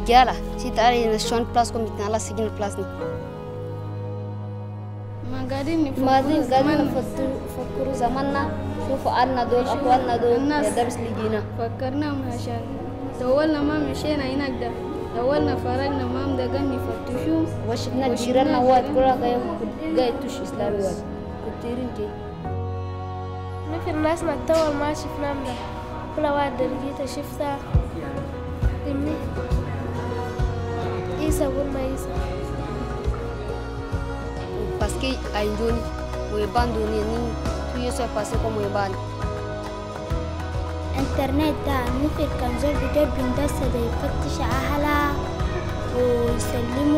رجالة شيت علي نشون بلاسكم بتنالا سجن بلاسني ما قاعدين نفكروا زماننا شوفوا عنا دول أخواننا دول يا درس لجينا فكرناهم عشان دولنا ما مشينا هناك ده دولنا فرقنا ما مدقن يفتشوا وشفنا جيراننا واد كلها قاعد تش إسلامي واد كتيرين كي مثل الناس ما تطول ما شفنا ده كل واد لقيته شفتها إني إيسا ولا إيسا باسكي أيدوني ويباندوني نين تويسا باسكو como يبان انترنت ده مثل كان زول بيجيب بندسة ده يفتش أهلها ويسلم